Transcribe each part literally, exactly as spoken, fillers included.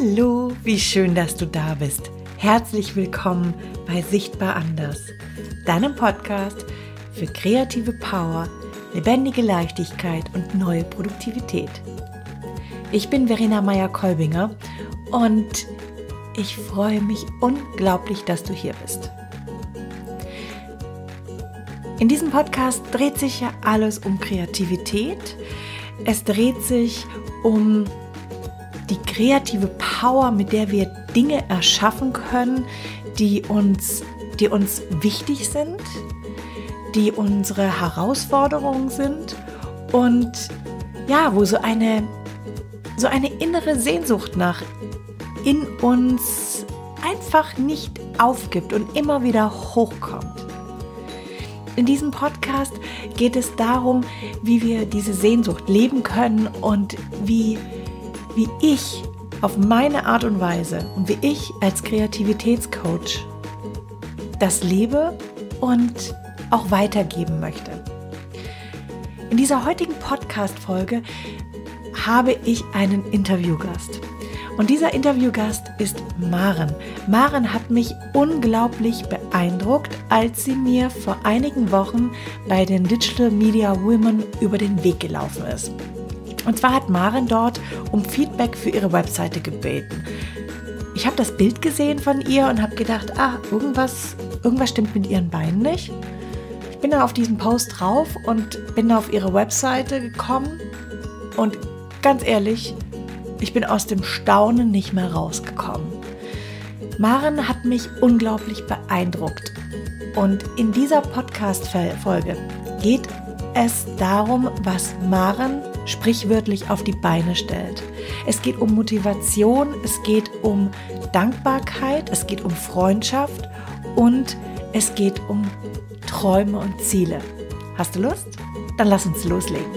Hallo, wie schön, dass du da bist. Herzlich willkommen bei Sichtbar Anders, deinem Podcast für kreative Power, lebendige Leichtigkeit und neue Produktivität. Ich bin Verena Meyer-Kolbinger und ich freue mich unglaublich, dass du hier bist. In diesem Podcast dreht sich ja alles um Kreativität. Es dreht sich um die kreative Power, mit der wir Dinge erschaffen können, die uns, die uns wichtig sind, die unsere Herausforderungen sind und ja, wo so eine, so eine innere Sehnsucht nach in uns einfach nicht aufgibt und immer wieder hochkommt. In diesem Podcast geht es darum, wie wir diese Sehnsucht leben können und wie wie ich auf meine Art und Weise und wie ich als Kreativitätscoach das lebe und auch weitergeben möchte. In dieser heutigen Podcast-Folge habe ich einen Interviewgast. Und dieser Interviewgast ist Maren. Maren hat mich unglaublich beeindruckt, als sie mir vor einigen Wochen bei den Digital Media Women über den Weg gelaufen ist. Und zwar hat Maren dort um Feedback für ihre Webseite gebeten. Ich habe das Bild gesehen von ihr und habe gedacht, ah, irgendwas, irgendwas stimmt mit ihren Beinen nicht. Ich bin dann auf diesen Post drauf und bin auf ihre Webseite gekommen und ganz ehrlich, ich bin aus dem Staunen nicht mehr rausgekommen. Maren hat mich unglaublich beeindruckt und in dieser Podcast-Folge geht es darum, was Maren sprichwörtlich auf die Beine stellt. Es geht um Motivation, es geht um Dankbarkeit, es geht um Freundschaft und es geht um Träume und Ziele. Hast du Lust? Dann lass uns loslegen.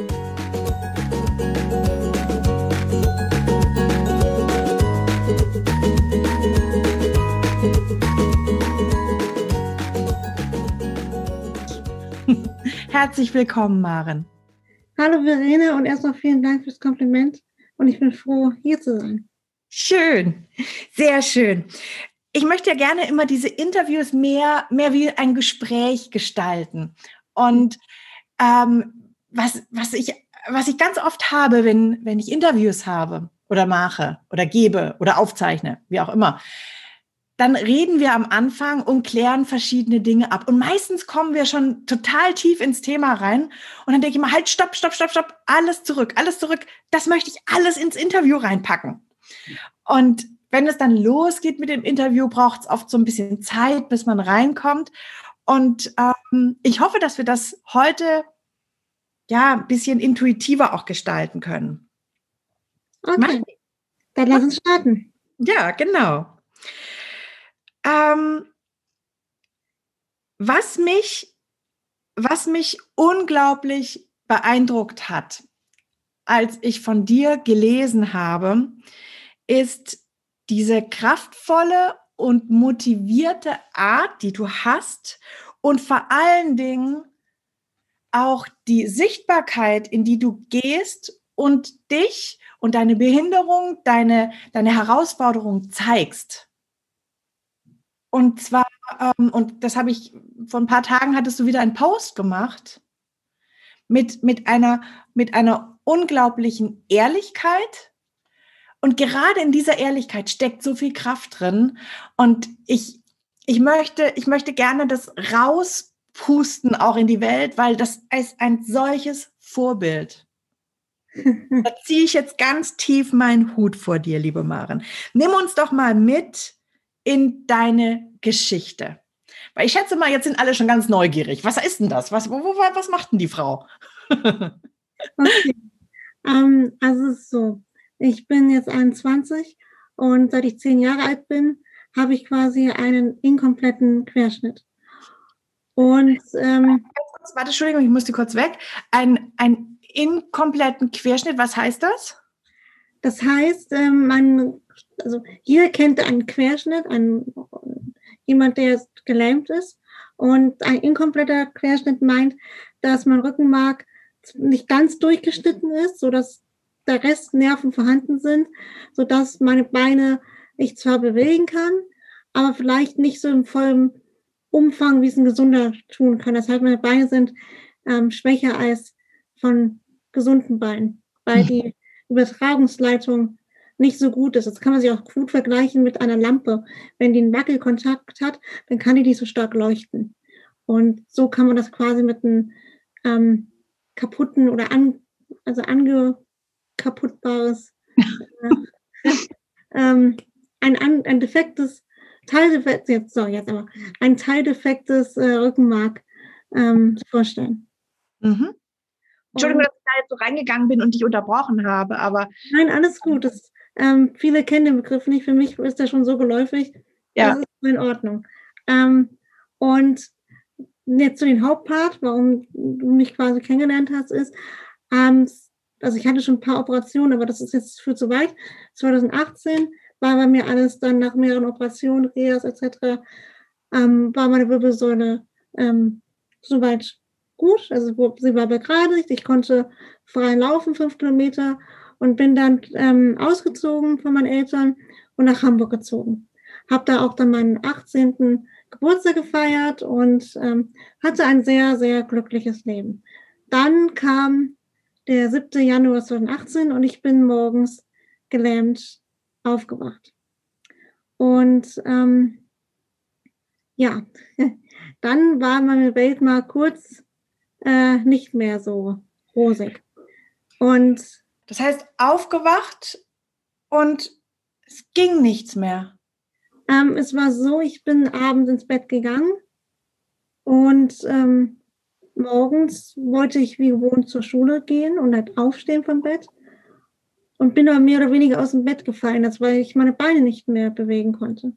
Herzlich willkommen, Maren. Hallo Verena und erstmal vielen Dank fürs Kompliment und ich bin froh, hier zu sein. Schön, sehr schön. Ich möchte ja gerne immer diese Interviews mehr, mehr wie ein Gespräch gestalten. Und ähm, was, was, ich, was ich ganz oft habe, wenn, wenn ich Interviews habe oder mache oder gebe oder aufzeichne, wie auch immer, dann reden wir am Anfang und klären verschiedene Dinge ab. Und meistens kommen wir schon total tief ins Thema rein. Und dann denke ich immer, halt, stopp, stopp, stopp, stopp, alles zurück, alles zurück. Das möchte ich alles ins Interview reinpacken. Und wenn es dann losgeht mit dem Interview, braucht es oft so ein bisschen Zeit, bis man reinkommt. Und ähm, ich hoffe, dass wir das heute ja ein bisschen intuitiver auch gestalten können. Okay, dann lass uns starten. Ja, genau. Ähm, was mich, was mich unglaublich beeindruckt hat, als ich von dir gelesen habe, ist diese kraftvolle und motivierte Art, die du hast und vor allen Dingen auch die Sichtbarkeit, in die du gehst und dich und deine Behinderung, deine, deine Herausforderung zeigst. Und zwar, ähm, und das habe ich, vor ein paar Tagen hattest du wieder einen Post gemacht mit, mit einer, mit einer unglaublichen Ehrlichkeit. Und gerade in dieser Ehrlichkeit steckt so viel Kraft drin. Und ich, ich möchte, ich möchte gerne das rauspusten auch in die Welt, weil das ist ein solches Vorbild. Da ziehe ich jetzt ganz tief meinen Hut vor dir, liebe Maren. Nimm uns doch mal mit in deine Geschichte. Weil ich schätze mal, jetzt sind alle schon ganz neugierig. Was ist denn das? Was, wo, was macht denn die Frau? Okay. Ähm, also es ist so, ich bin jetzt einundzwanzig und seit ich zehn Jahre alt bin, habe ich quasi einen inkompletten Querschnitt. Und ähm, warte, Entschuldigung, ich musste kurz weg. Ein, ein inkompletten Querschnitt, was heißt das? Das heißt, ähm, man, also jeder kennt einen Querschnitt, einen, jemand, der gelähmt ist. Und ein inkompletter Querschnitt meint, dass mein Rückenmark nicht ganz durchgeschnitten ist, sodass der Rest Nerven vorhanden sind, sodass meine Beine ich zwar bewegen kann, aber vielleicht nicht so im vollen Umfang, wie es ein Gesunder tun kann. Das heißt, meine Beine sind ähm, schwächer als von gesunden Beinen, weil die Übertragungsleitung nicht so gut ist. Das kann man sich auch gut vergleichen mit einer Lampe. Wenn die einen Wackelkontakt hat, dann kann die nicht so stark leuchten. Und so kann man das quasi mit einem ähm, kaputten oder an, also angekaputtbares äh, ähm, ein, ein defektes Teildefekt, jetzt, sorry, jetzt aber, ein teildefektes äh, Rückenmark ähm, vorstellen. Mhm. Entschuldigung, dass ich da jetzt so reingegangen bin und dich unterbrochen habe, aber... Nein, alles gut. Das, ähm, viele kennen den Begriff nicht. Für mich ist der schon so geläufig. Ja. Das ist in Ordnung. Ähm, und jetzt zu den Hauptpart, warum du mich quasi kennengelernt hast, ist, ähm, also ich hatte schon ein paar Operationen, aber das ist jetzt für zu weit. zwanzig achtzehn war bei mir alles dann nach mehreren Operationen, Reha et cetera, ähm, war meine Wirbelsäule ähm, soweit gut. Also sie war begradigt, ich konnte frei laufen, fünf Kilometer und bin dann ähm, ausgezogen von meinen Eltern und nach Hamburg gezogen. Habe da auch dann meinen achtzehnten Geburtstag gefeiert und ähm, hatte ein sehr, sehr glückliches Leben. Dann kam der siebte Januar zwanzig achtzehn und ich bin morgens gelähmt aufgewacht. Und ähm, ja, dann war meine Welt mal kurz äh, nicht mehr so rosig. Und das heißt, aufgewacht und es ging nichts mehr. Ähm, es war so, ich bin abends ins Bett gegangen und ähm, morgens wollte ich wie gewohnt zur Schule gehen und halt aufstehen vom Bett und bin aber mehr oder weniger aus dem Bett gefallen, das weil ich meine Beine nicht mehr bewegen konnte.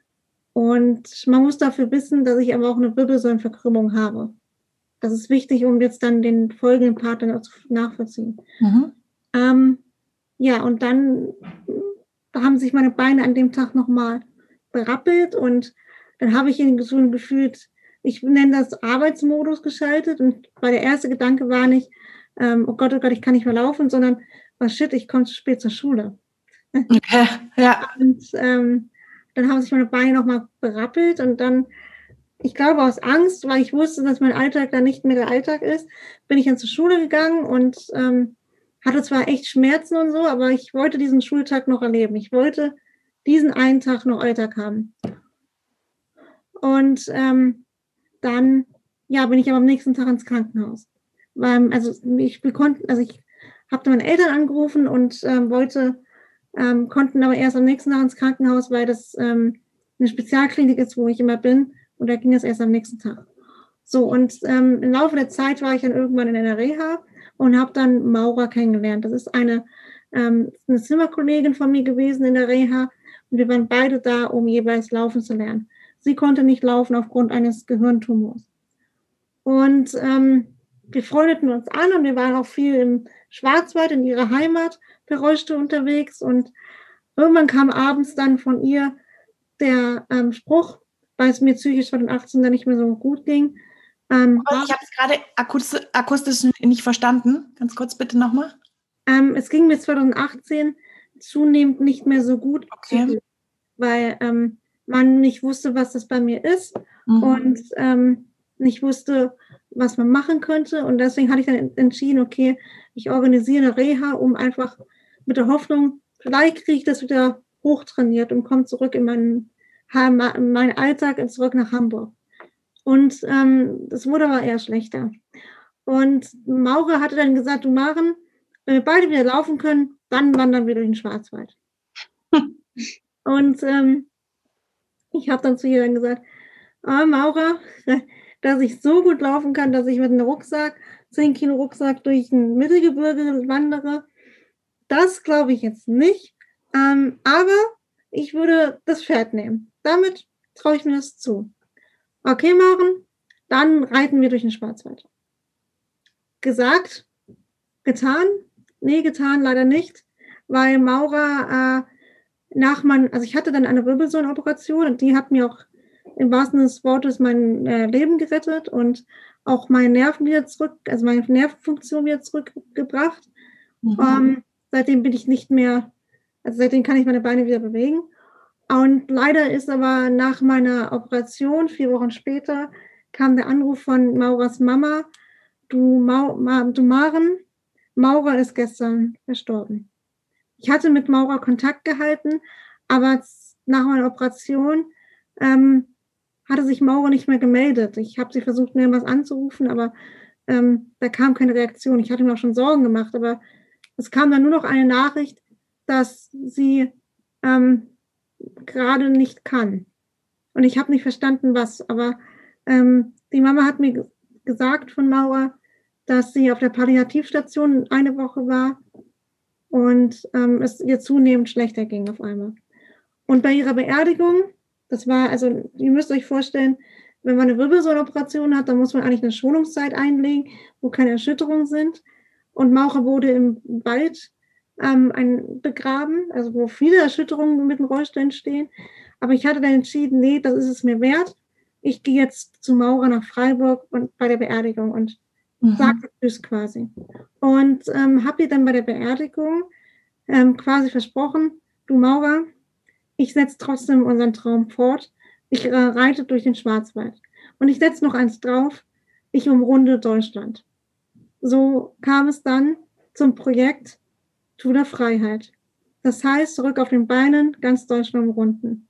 Und man muss dafür wissen, dass ich aber auch eine Wirbelsäulenverkrümmung habe. Das ist wichtig, um jetzt dann den folgenden Part dann nachvollziehen. Mhm. Ähm, ja, und dann haben sich meine Beine an dem Tag nochmal berappelt und dann habe ich in so ein gefühlt, ich nenne das Arbeitsmodus geschaltet und weil der erste Gedanke war nicht, ähm, oh Gott, oh Gott, ich kann nicht mehr laufen, sondern, oh shit, ich komme zu spät zur Schule. Okay, ja. Und ähm, dann haben sich meine Beine nochmal berappelt und dann, ich glaube aus Angst, weil ich wusste, dass mein Alltag dann nicht mehr der Alltag ist, bin ich dann zur Schule gegangen und ähm, hatte zwar echt Schmerzen und so, aber ich wollte diesen Schultag noch erleben. Ich wollte diesen einen Tag noch Alltag haben. Und ähm, dann, ja, bin ich aber am nächsten Tag ins Krankenhaus. Weil, also ich konnte, also ich habe meine Eltern angerufen und ähm, wollte, ähm, konnten aber erst am nächsten Tag ins Krankenhaus, weil das ähm, eine Spezialklinik ist, wo ich immer bin. Und da ging es erst am nächsten Tag. So, und ähm, im Laufe der Zeit war ich dann irgendwann in einer Reha und habe dann Maura kennengelernt. Das ist eine, ähm, eine Zimmerkollegin von mir gewesen in der Reha. Und wir waren beide da, um jeweils laufen zu lernen. Sie konnte nicht laufen aufgrund eines Gehirntumors. Und ähm, wir freundeten uns an und wir waren auch viel im Schwarzwald, in ihrer Heimat, per Rollstuhl unterwegs. Und irgendwann kam abends dann von ihr der ähm, Spruch, weil es mir psychisch zwanzig achtzehn dann nicht mehr so gut ging. Ähm, ich habe es gerade akustisch, akustisch nicht verstanden. Ganz kurz bitte nochmal. Ähm, es ging mir zwanzig achtzehn zunehmend nicht mehr so gut, okay. weil ähm, man nicht wusste, was das bei mir ist mhm. und ähm, nicht wusste, was man machen könnte. Und deswegen hatte ich dann entschieden, okay, ich organisiere eine Reha, um einfach mit der Hoffnung, vielleicht kriege ich das wieder hochtrainiert und komme zurück in meinen, in meinen Alltag und zurück nach Hamburg. Und ähm, das wurde aber eher schlechter. Und Maura hatte dann gesagt, du Maren, wenn wir beide wieder laufen können, dann wandern wir durch den Schwarzwald. Und ähm, ich habe dann zu ihr dann gesagt, ah, Maura, dass ich so gut laufen kann, dass ich mit einem Rucksack, zehn Kilo Rucksack durch ein Mittelgebirge wandere, das glaube ich jetzt nicht. Ähm, aber ich würde das Pferd nehmen. Damit traue ich mir das zu. Okay, Maren, dann reiten wir durch den Schwarzwald. Gesagt, getan? Nee, getan leider nicht, weil Maura äh, nach man, also ich hatte dann eine Wirbelsäulenoperation und die hat mir auch im wahrsten Sinne des Wortes mein äh, Leben gerettet und auch meine Nerven wieder zurück, also meine Nervenfunktion wieder zurückgebracht. Mhm. Ähm, seitdem bin ich nicht mehr, also seitdem kann ich meine Beine wieder bewegen. Und leider ist aber nach meiner Operation, vier Wochen später, kam der Anruf von Mauras Mama, du, Mau, Ma, du Maren, Maura ist gestern verstorben. Ich hatte mit Maura Kontakt gehalten, aber nach meiner Operation ähm, hatte sich Maura nicht mehr gemeldet. Ich habe sie versucht, mehrmals anzurufen, aber ähm, da kam keine Reaktion. Ich hatte mir auch schon Sorgen gemacht, aber es kam dann nur noch eine Nachricht, dass sie ähm, gerade nicht kann. Und ich habe nicht verstanden, was. Aber ähm, die Mama hat mir g- gesagt von Maura, dass sie auf der Palliativstation eine Woche war und ähm, es ihr zunehmend schlechter ging auf einmal. Und bei ihrer Beerdigung, das war, also ihr müsst euch vorstellen, wenn man eine Wirbelsäulenoperation hat, dann muss man eigentlich eine Schonungszeit einlegen, wo keine Erschütterungen sind. Und Maura wurde im Wald ähm, ein, begraben, also wo viele Erschütterungen mit dem Rollstuhl entstehen. Aber ich hatte dann entschieden, nee, das ist es mir wert. Ich gehe jetzt zu Maura nach Freiburg und bei der Beerdigung und Mhm. sagte Tschüss quasi. Und ähm, habe ihr dann bei der Beerdigung ähm, quasi versprochen, du Maura, ich setze trotzdem unseren Traum fort. Ich äh, reite durch den Schwarzwald. Und ich setze noch eins drauf, ich umrunde Deutschland. So kam es dann zum Projekt Tour der Freiheit. Das heißt, zurück auf den Beinen, ganz Deutschland umrunden.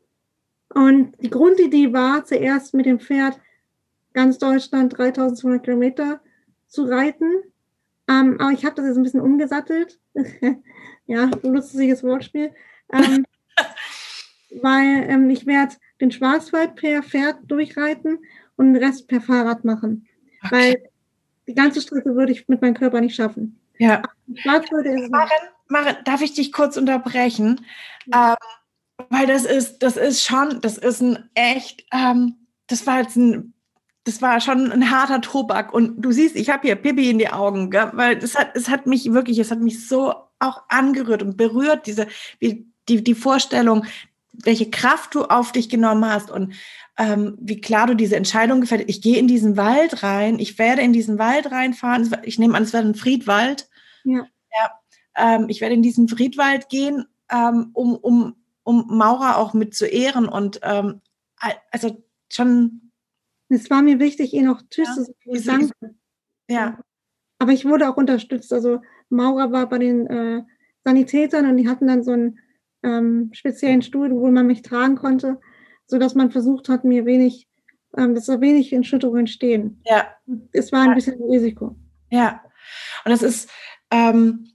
Und die Grundidee war zuerst mit dem Pferd ganz Deutschland dreitausendzweihundert Kilometer zu reiten. Ähm, aber ich habe das jetzt ein bisschen umgesattelt. Ja, ein lustiges Wortspiel. Ähm, weil ähm, ich werde den Schwarzwald per Pferd durchreiten und den Rest per Fahrrad machen. Okay. Weil die ganze Strecke würde ich mit meinem Körper nicht schaffen. Ja. Schwarzwald ist Maren, Maren, darf ich dich kurz unterbrechen? Ja. Ähm, weil das ist, das ist schon, das ist ein echt, ähm, das war jetzt ein, das war schon ein harter Tobak. Und du siehst, ich habe hier Pipi in die Augen, gell? Weil es hat, es hat mich wirklich, es hat mich so auch angerührt und berührt, diese, wie, die, die Vorstellung, welche Kraft du auf dich genommen hast und ähm, wie klar du diese Entscheidung gefällt hast. Ich gehe in diesen Wald rein, ich werde in diesen Wald reinfahren. Ich nehme an, es wäre ein Friedwald. Ja. Ja, ähm, ich werde in diesen Friedwald gehen, ähm, um, um, um Maura auch mit zu ehren und ähm, also schon. Es war mir wichtig, ihr noch Tschüss zu Ja, sagen. Ja. Aber ich wurde auch unterstützt. Also Maura war bei den äh, Sanitätern und die hatten dann so einen ähm, speziellen Stuhl, wo man mich tragen konnte, sodass man versucht hat, mir wenig, ähm, dass da wenig Erschütterungen entstehen. Ja. Es war ein bisschen ein Risiko. Ja. Und es ist, ähm,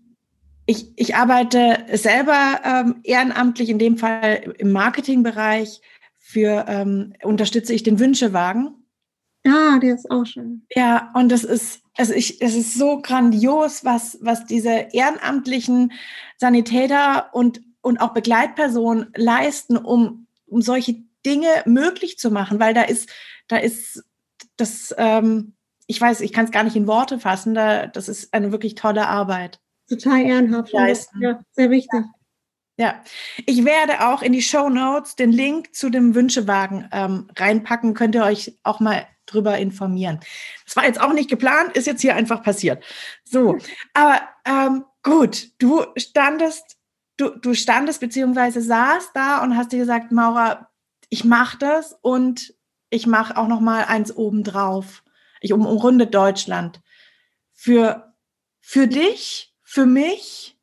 ich, ich arbeite selber ähm, ehrenamtlich, in dem Fall im Marketingbereich, für ähm, unterstütze ich den Wünschewagen. Ja, der ist auch schön. Ja, und das ist, also ich, es ist so grandios, was, was diese ehrenamtlichen Sanitäter und, und auch Begleitpersonen leisten, um, um solche Dinge möglich zu machen, weil da ist, da ist das, ähm, ich weiß, ich kann es gar nicht in Worte fassen, da, das ist eine wirklich tolle Arbeit. Total ehrenhaft. Leisten. Ja, sehr wichtig. Ja, ich werde auch in die Shownotes den Link zu dem Wünschewagen ähm, reinpacken, könnt ihr euch auch mal drüber informieren. Das war jetzt auch nicht geplant, ist jetzt hier einfach passiert. So, aber ähm, gut, du standest, du, du standest beziehungsweise saßt da und hast dir gesagt, Maura, ich mache das und ich mache auch noch mal eins obendrauf. Ich um, umrunde Deutschland. Für, für dich, für mich,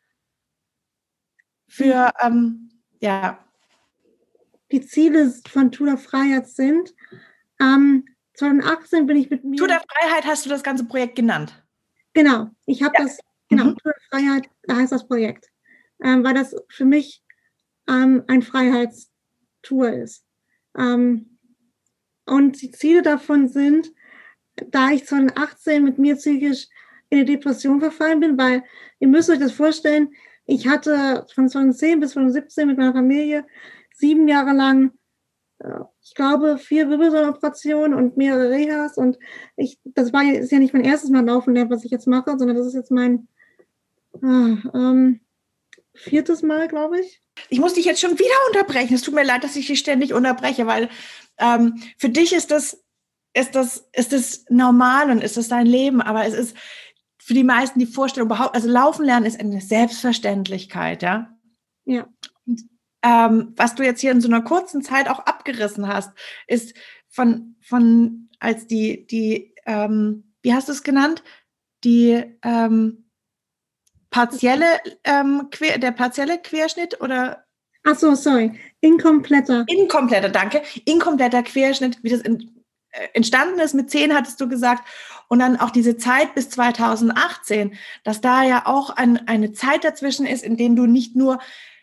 für, ähm, ja. Die Ziele von Tour der Freiheit sind, ähm, zweitausendachtzehn bin ich mit mir... Tour der Freiheit hast du das ganze Projekt genannt? Genau, ich habe ja. das, genau, mhm. Tour der Freiheit heißt das Projekt, ähm, weil das für mich ähm, ein Freiheitstour ist. Ähm, und die Ziele davon sind, da ich zweitausendachtzehn mit mir psychisch in eine Depression verfallen bin, weil ihr müsst euch das vorstellen, ich hatte von zweitausendzehn bis zweitausendsiebzehn mit meiner Familie sieben Jahre lang, ich glaube, vier Wirbelsäulenoperationen und mehrere Rehas. Und ich, das war ist ja nicht mein erstes Mal Laufen lernen, was ich jetzt mache, sondern das ist jetzt mein äh, ähm, viertes Mal, glaube ich. Ich muss dich jetzt schon wieder unterbrechen. Es tut mir leid, dass ich dich ständig unterbreche, weil ähm, für dich ist das, ist das, ist das normal und ist das dein Leben. Aber es ist für die meisten die Vorstellung überhaupt, also Laufen lernen ist eine Selbstverständlichkeit, ja. Ja. Und ähm, was du jetzt hier in so einer kurzen Zeit auch abgerissen hast, ist von, von als die, die ähm, wie hast du es genannt? Die ähm, partielle, ähm, quer, der partielle Querschnitt oder? Ach so, sorry. Inkompletter. Inkompletter, danke. Inkompletter Querschnitt, wie das in, äh, entstanden ist. Mit zehn hattest du gesagt. Und dann auch diese Zeit bis zweitausendachtzehn, dass da ja auch ein, eine Zeit dazwischen ist, in der du nicht nur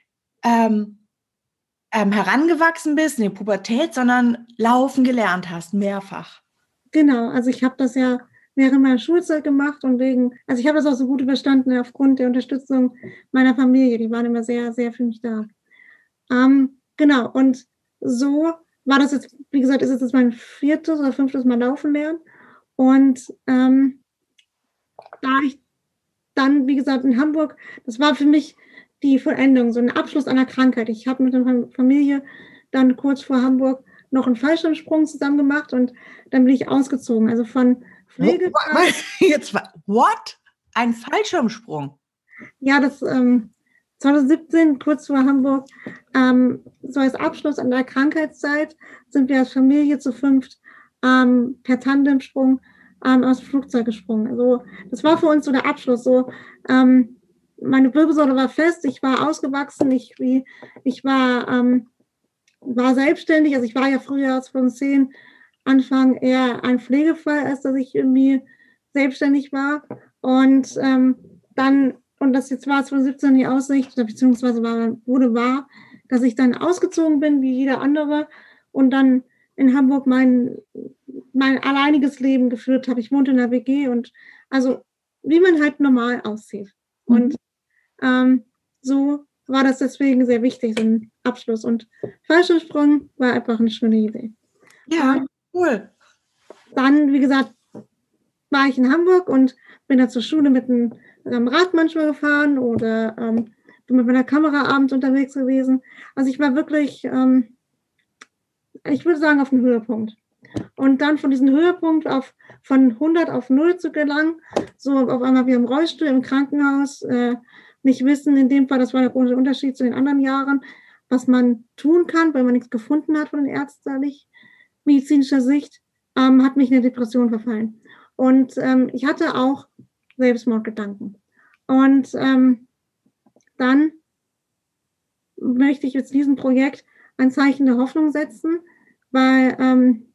ähm, ähm, herangewachsen bist in die Pubertät, sondern laufen gelernt hast, mehrfach. Genau, also ich habe das ja während meiner Schulzeit gemacht und wegen, also ich habe das auch so gut überstanden aufgrund der Unterstützung meiner Familie. Die waren immer sehr, sehr für mich da. Ähm, genau, und so war das jetzt, wie gesagt, ist es jetzt mein viertes oder fünftes Mal laufen lernen. Und ähm, da ich dann, wie gesagt, in Hamburg, das war für mich die Vollendung, so ein Abschluss einer Krankheit. Ich habe mit der Familie dann kurz vor Hamburg noch einen Fallschirmsprung zusammen gemacht und dann bin ich ausgezogen. Also von Pflege. Jetzt war, what? Ein Fallschirmsprung? Ja, das ähm, zweitausendsiebzehn, kurz vor Hamburg, ähm, so als Abschluss an der Krankheitszeit, sind wir als Familie zu fünft ähm, per Tandemsprung ähm, aus dem Flugzeug gesprungen. Also das war für uns so der Abschluss. So, ähm, meine Wirbelsäule war fest, ich war ausgewachsen, ich, wie, ich war, ähm, war selbstständig. Also ich war ja früher zweitausendzehn Anfang eher ein Pflegefall, als dass ich irgendwie selbstständig war. Und ähm, dann, und das jetzt war zweitausendsiebzehn die Aussicht, beziehungsweise war, wurde wahr, dass ich dann ausgezogen bin, wie jeder andere, und dann in Hamburg mein, mein alleiniges Leben geführt habe. Ich wohnte in der W G und also wie man halt normal aussieht. Mhm. Und ähm, so war das deswegen sehr wichtig, so ein Abschluss. Und Fallschirmsprung war einfach eine schöne Idee. Ja, ähm, cool. Dann, wie gesagt, war ich in Hamburg und bin da zur Schule mit einem ähm, Rad manchmal gefahren oder ähm, bin mit meiner Kamera abends unterwegs gewesen. Also ich war wirklich, ähm, ich würde sagen, auf dem Höhepunkt. Und dann von diesem Höhepunkt auf, von hundert auf null zu gelangen, so auf einmal wie im Rollstuhl im Krankenhaus, äh, nicht wissen, in dem Fall, das war der große Unterschied zu den anderen Jahren, was man tun kann, weil man nichts gefunden hat von den ärztlich medizinischer Sicht, ähm, hat mich in eine Depression verfallen. Und ähm, ich hatte auch Selbstmordgedanken. Und ähm, dann möchte ich jetzt diesem Projekt ein Zeichen der Hoffnung setzen, weil ähm,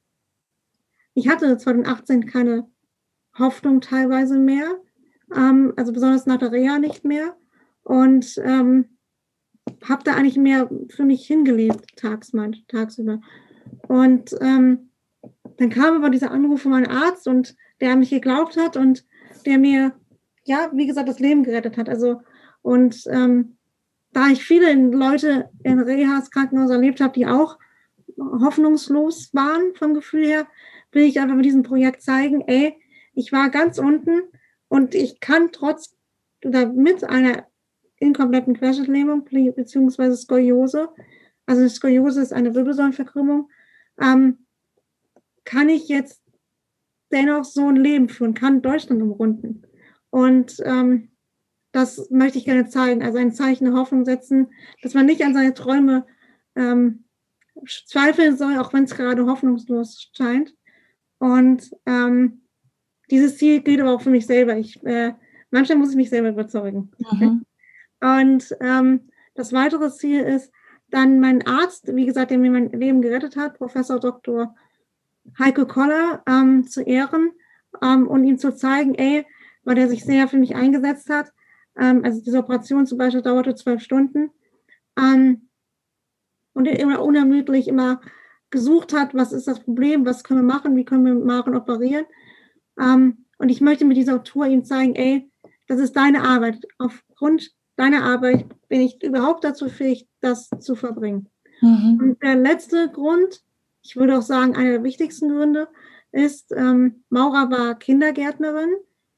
ich hatte zweitausendachtzehn keine Hoffnung teilweise mehr, ähm, also besonders nach der Reha nicht mehr. Und ähm, habe da eigentlich mehr für mich hingelebt, tags, tagsüber. Und ähm, dann kam aber dieser Anruf von meinem Arzt und der an mich geglaubt hat und der mir, ja, wie gesagt, das Leben gerettet hat. Also, und ähm, da ich viele Leute in Rehas, Krankenhaus erlebt habe, die auch hoffnungslos waren vom Gefühl her, will ich einfach mit diesem Projekt zeigen, ey, ich war ganz unten und ich kann trotz oder mit einer inkompletten Querschnittlähmung beziehungsweise Skoliose, also Skoliose ist eine Wirbelsäulenverkrümmung, ähm, kann ich jetzt dennoch so ein Leben führen, kann Deutschland umrunden. Und ähm, das möchte ich gerne zeigen, also ein Zeichen der Hoffnung setzen, dass man nicht an seine Träume ähm, zweifeln soll, auch wenn es gerade hoffnungslos scheint. Und ähm, dieses Ziel gilt aber auch für mich selber. Ich, äh, manchmal muss ich mich selber überzeugen. Mhm. Und ähm, das weitere Ziel ist, dann mein Arzt, wie gesagt, der mir mein Leben gerettet hat, Professor Doktor Heiko Koller, ähm, zu ehren ähm, und ihm zu zeigen, ey, weil der sich sehr für mich eingesetzt hat. Ähm, also diese Operation zum Beispiel dauerte zwölf Stunden. Ähm, und er immer unermüdlich immer gesucht hat, was ist das Problem, was können wir machen, wie können wir Maren operieren. Ähm, und ich möchte mit dieser Tour ihm zeigen, ey, das ist deine Arbeit. Aufgrund deiner Arbeit bin ich überhaupt dazu fähig, das zu verbringen. Mhm. Und der letzte Grund, ich würde auch sagen, einer der wichtigsten Gründe, ist, ähm, Maura war Kindergärtnerin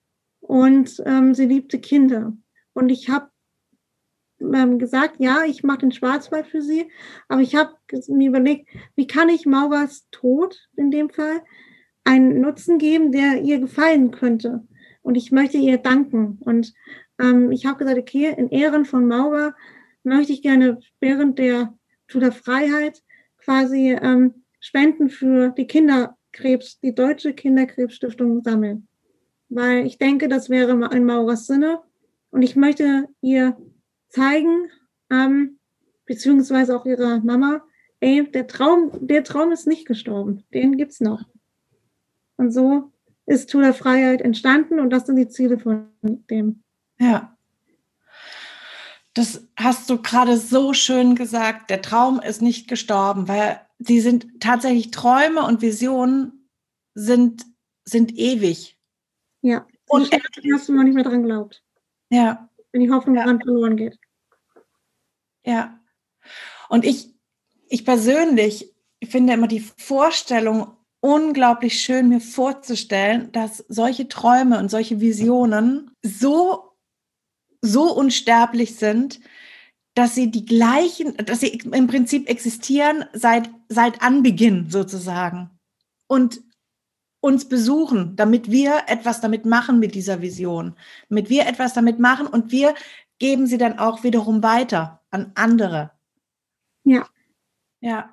und ähm, sie liebte Kinder. Und ich habe ähm, gesagt, ja, ich mache den Schwarzwald für sie, aber ich habe mir überlegt, wie kann ich Mauras Tod in dem Fall einen Nutzen geben, der ihr gefallen könnte. Und ich möchte ihr danken. Und ähm, ich habe gesagt, okay, in Ehren von Maura möchte ich gerne während der Tour der Freiheit quasi ähm, Spenden für die Kinderkrebs, die Deutsche Kinderkrebsstiftung sammeln. Weil ich denke, das wäre in Mauras Sinne. Und ich möchte ihr zeigen, ähm, beziehungsweise auch ihrer Mama, ey, der Traum, der Traum ist nicht gestorben. Den gibt's noch. Und so ist Tour der Freiheit entstanden und das sind die Ziele von dem. Ja. Das hast du gerade so schön gesagt. Der Traum ist nicht gestorben, weil die sind tatsächlich Träume und Visionen sind, sind ewig. Ja, und hast du noch nicht mehr dran geglaubt. Ja. Wenn die Hoffnung ja. daran verloren geht. Ja. Und ich, ich persönlich finde immer die Vorstellung unglaublich schön, mir vorzustellen, dass solche Träume und solche Visionen so, so unsterblich sind, dass sie die gleichen, dass sie im Prinzip existieren seit, seit Anbeginn sozusagen und uns besuchen, damit wir etwas damit machen mit dieser Vision, damit wir etwas damit machen und wir geben sie dann auch wiederum weiter an andere. Ja. Ja.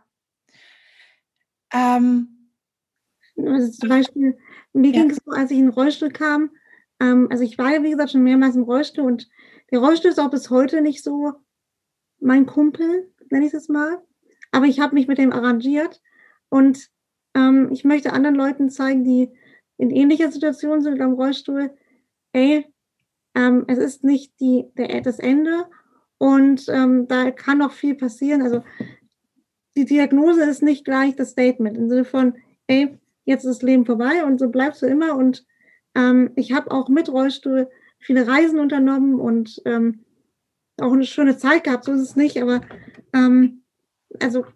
Ähm, Also zum Beispiel, mir ja. ging es so, als ich in den Rollstuhl kam, ähm, also ich war ja, wie gesagt, schon mehrmals im Rollstuhl und der Rollstuhl ist auch bis heute nicht so mein Kumpel, nenne ich es mal, aber ich habe mich mit dem arrangiert und ähm, ich möchte anderen Leuten zeigen, die in ähnlicher Situation sind am Rollstuhl, ey, ähm, es ist nicht die, der, das Ende und ähm, da kann noch viel passieren, also die Diagnose ist nicht gleich das Statement, im Sinne von, ey, jetzt ist das Leben vorbei und so bleibst du immer. Und ähm, ich habe auch mit Rollstuhl viele Reisen unternommen und ähm, auch eine schöne Zeit gehabt, so ist es nicht. Aber ähm, also,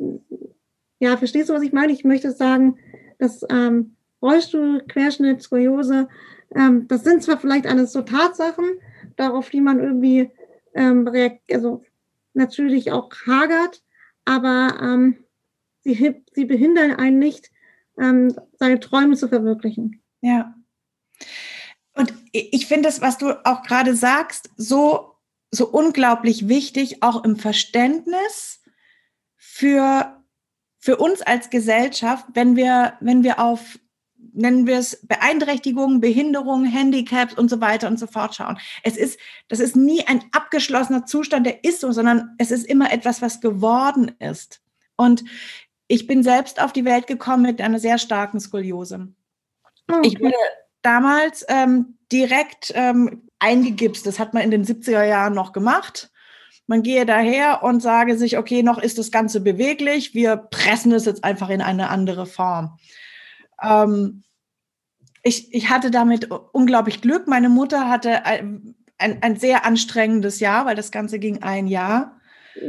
ja, verstehst du, was ich meine? Ich möchte sagen, dass ähm, Rollstuhl, Querschnitt, Skoliose, ähm, das sind zwar vielleicht alles so Tatsachen, darauf die man irgendwie ähm, reagiert, also natürlich auch hagert, aber ähm, sie, sie behindern einen nicht, ähm, seine Träume zu verwirklichen. Ja. Und ich finde das, was du auch gerade sagst, so, so unglaublich wichtig, auch im Verständnis für, für uns als Gesellschaft, wenn wir, wenn wir auf, nennen wir es Beeinträchtigungen, Behinderungen, Handicaps und so weiter und so fort schauen. Es ist, das ist nie ein abgeschlossener Zustand, der ist so, sondern es ist immer etwas, was geworden ist. Und ich bin selbst auf die Welt gekommen mit einer sehr starken Skoliose. Okay. Ich wurde damals ähm, direkt ähm, eingegipst. Das hat man in den siebziger Jahren noch gemacht. Man gehe daher und sage sich, okay, noch ist das Ganze beweglich. Wir pressen es jetzt einfach in eine andere Form. Ähm, ich, ich hatte damit unglaublich Glück. Meine Mutter hatte ein, ein, ein sehr anstrengendes Jahr, weil das Ganze ging ein Jahr.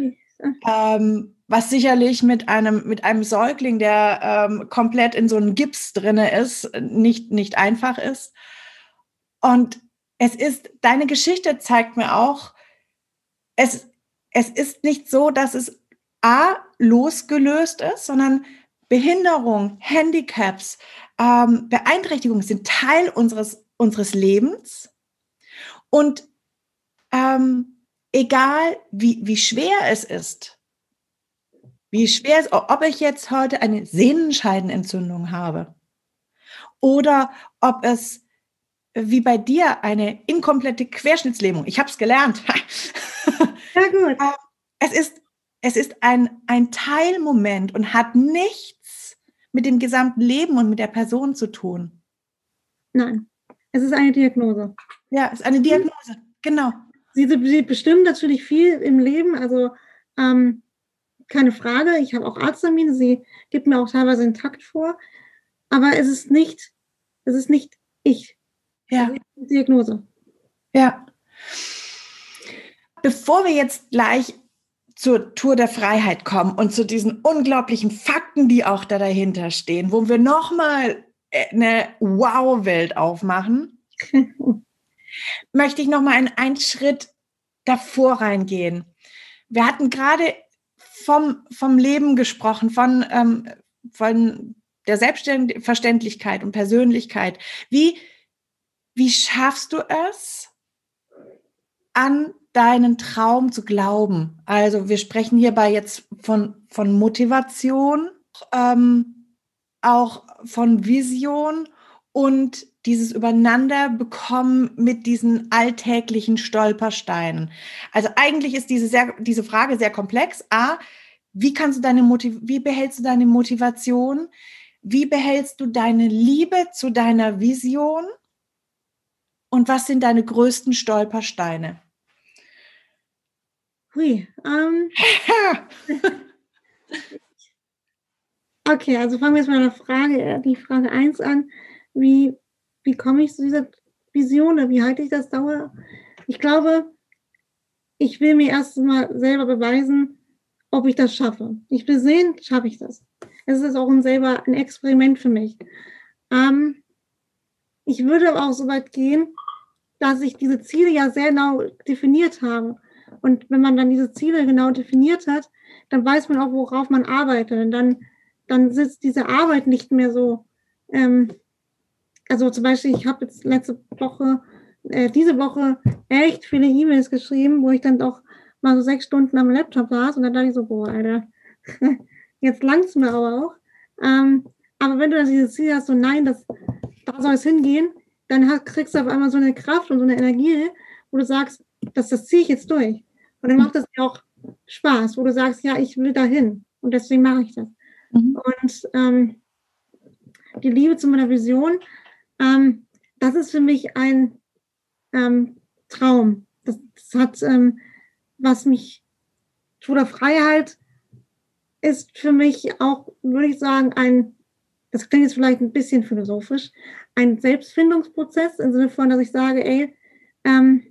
Ähm, was sicherlich mit einem, mit einem Säugling, der ähm, komplett in so einem Gips drinne ist, nicht, nicht einfach ist. Und es ist, deine Geschichte zeigt mir auch, es, es ist nicht so, dass es A, losgelöst ist, sondern Behinderung, Handicaps, ähm, Beeinträchtigungen sind Teil unseres, unseres Lebens. Und ähm, egal wie, wie schwer es ist, wie schwer es ist, ob ich jetzt heute eine Sehnenscheidenentzündung habe oder ob es wie bei dir eine inkomplette Querschnittslähmung, ich habe es gelernt. Ja, gut. Es ist, es ist ein, ein Teilmoment und hat nichts mit dem gesamten Leben und mit der Person zu tun. Nein, es ist eine Diagnose. Ja, es ist eine Diagnose, mhm. Genau. Sie, sie bestimmt natürlich viel im Leben, also ähm, keine Frage. Ich habe auch Arzttermine, sie gibt mir auch teilweise einen Takt vor, aber es ist nicht, es ist nicht ich. Ja. Es ist eine Diagnose. Ja. Bevor wir jetzt gleich zur Tour der Freiheit kommen und zu diesen unglaublichen Fakten, die auch da dahinter stehen, wo wir nochmal eine Wow-Welt aufmachen, möchte ich nochmal einen, einen Schritt davor reingehen. Wir hatten gerade vom, vom Leben gesprochen, von, ähm, von der Selbstverständlichkeit und Persönlichkeit. Wie, wie schaffst du es, an deinen Traum zu glauben? Also wir sprechen hierbei jetzt von, von Motivation, ähm, auch von Vision und dieses Übereinanderbekommen mit diesen alltäglichen Stolpersteinen. Also eigentlich ist diese, sehr, diese Frage sehr komplex. A, wie kannst du deine Motiv- wie behältst du deine Motivation? Wie behältst du deine Liebe zu deiner Vision? Und was sind deine größten Stolpersteine? Hui, ähm, okay, also fangen wir jetzt mal mit der Frage, die Frage eins an. Wie, wie komme ich zu dieser Vision oder wie halte ich das Dauer? Ich glaube, ich will mir erst mal selber beweisen, ob ich das schaffe. Ich will sehen, schaffe ich das. Es ist auch ein selber ein Experiment für mich. Ähm, ich würde aber auch so weit gehen, dass ich diese Ziele ja sehr genau definiert habe. Und wenn man dann diese Ziele genau definiert hat, dann weiß man auch, worauf man arbeitet. Und dann, dann sitzt diese Arbeit nicht mehr so. Ähm, also zum Beispiel, ich habe jetzt letzte Woche, äh, diese Woche echt viele E-Mails geschrieben, wo ich dann doch mal so sechs Stunden am Laptop saß und dann dachte ich so, boah, Alter, jetzt langt's mir aber auch. Ähm, aber wenn du dann dieses Ziel hast, so nein, das, da soll es hingehen, dann hast, kriegst du auf einmal so eine Kraft und so eine Energie, wo du sagst, das, das ziehe ich jetzt durch. Und dann macht das dir auch Spaß, wo du sagst, ja, ich will dahin und deswegen mache ich das. Mhm. Und ähm, die Liebe zu meiner Vision, ähm, das ist für mich ein ähm, Traum. Das, das hat, ähm, was mich, Tour der Freiheit ist für mich auch, würde ich sagen, ein, das klingt jetzt vielleicht ein bisschen philosophisch, ein Selbstfindungsprozess im Sinne von, dass ich sage, ey, ähm,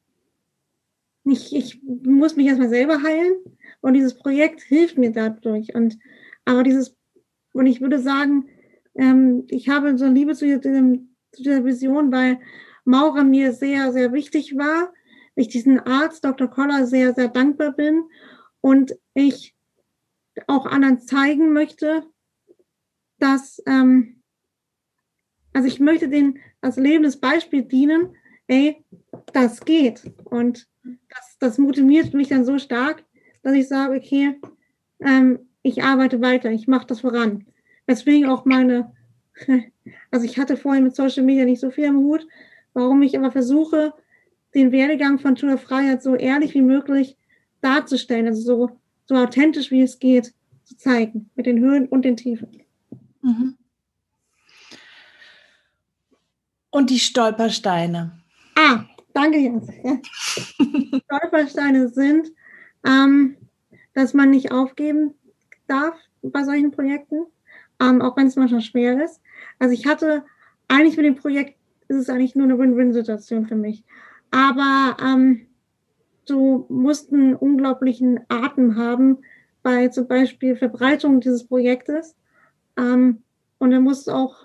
ich, ich muss mich erstmal selber heilen und dieses Projekt hilft mir dadurch. Und aber dieses, und ich würde sagen, ähm, ich habe so eine Liebe zu, diesem, zu dieser Vision, weil Maurer mir sehr, sehr wichtig war. Ich diesen Arzt, Doktor Koller, sehr, sehr dankbar bin und ich auch anderen zeigen möchte, dass, ähm, also ich möchte denen als lebendes Beispiel dienen, ey, das geht. Und das, das motiviert mich dann so stark, dass ich sage, okay, ähm, ich arbeite weiter, ich mache das voran. Deswegen auch meine, also ich hatte vorhin mit Social Media nicht so viel im Hut, warum ich aber versuche, den Werdegang von Tour der Freiheit so ehrlich wie möglich darzustellen, also so, so authentisch wie es geht, zu zeigen, mit den Höhen und den Tiefen. Mhm. Und die Stolpersteine. Ah, danke, Jens. Ja. Stolpersteine sind, ähm, dass man nicht aufgeben darf bei solchen Projekten, ähm, auch wenn es manchmal schwer ist. Also ich hatte, eigentlich mit dem Projekt ist es eigentlich nur eine Win-Win-Situation für mich. Aber ähm, du musst einen unglaublichen Atem haben bei zum Beispiel Verbreitung dieses Projektes. Ähm, und dann musst du auch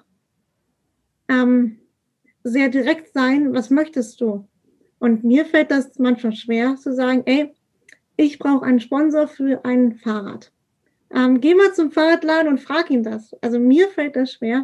ähm, sehr direkt sein, was möchtest du? Und mir fällt das manchmal schwer zu sagen, ey, ich brauche einen Sponsor für ein Fahrrad. Ähm, geh mal zum Fahrradladen und frag ihn das. Also mir fällt das schwer,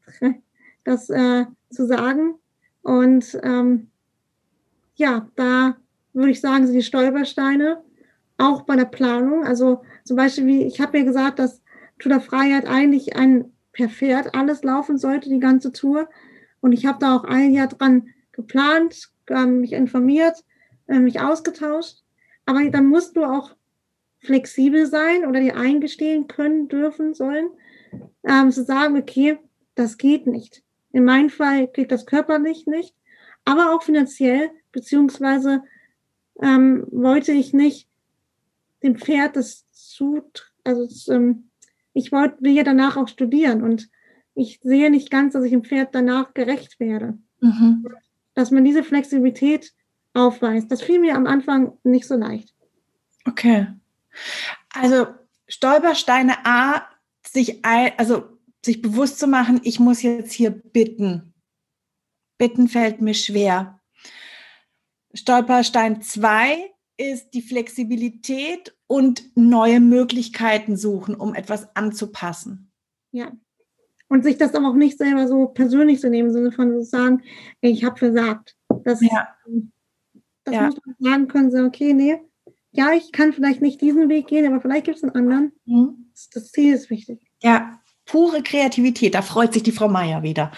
das äh, zu sagen. Und ähm, ja, da würde ich sagen, sind die Stolpersteine auch bei der Planung. Also zum Beispiel, wie ich habe ja gesagt, dass Tour der Freiheit eigentlich ein per Pferd alles laufen sollte, die ganze Tour. Und ich habe da auch ein Jahr dran geplant, ähm, mich informiert, äh, mich ausgetauscht. Aber dann musst du auch flexibel sein oder dir eingestehen können, dürfen, sollen, ähm, zu sagen, okay, das geht nicht. In meinem Fall geht das körperlich nicht, aber auch finanziell, beziehungsweise ähm, wollte ich nicht dem Pferd das zu, also das, ähm, ich wollte, will ja danach auch studieren und ich sehe nicht ganz, dass ich dem Pferd danach gerecht werde. Mhm. Dass man diese Flexibilität aufweist. Das fiel mir am Anfang nicht so leicht. Okay. Also Stolpersteine A, sich ein, also sich bewusst zu machen, ich muss jetzt hier bitten. Bitten fällt mir schwer. Stolperstein zwei ist die Flexibilität und neue Möglichkeiten suchen, um etwas anzupassen. Ja. Und sich das aber auch nicht selber so persönlich zu nehmen, im Sinne von so sagen, ey, ich habe versagt. Das, Ja. das Ja. muss man sagen können, so, okay, nee, ja, ich kann vielleicht nicht diesen Weg gehen, aber vielleicht gibt es einen anderen. Mhm. Das, das Ziel ist wichtig. Ja, pure Kreativität, da freut sich die Frau Meier wieder.